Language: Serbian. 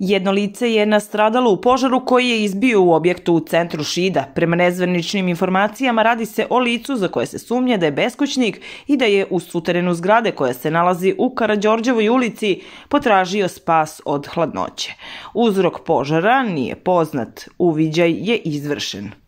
Jedno lice je nastradalo u požaru koji je izbio u objektu u centru Šida. Prema nezvaničnim informacijama radi se o licu za koje se sumnja da je beskućnik i da je u suterenu zgrade koja se nalazi u Karađorđevoj ulici potražio spas od hladnoće. Uzrok požara nije poznat, uviđaj je izvršen.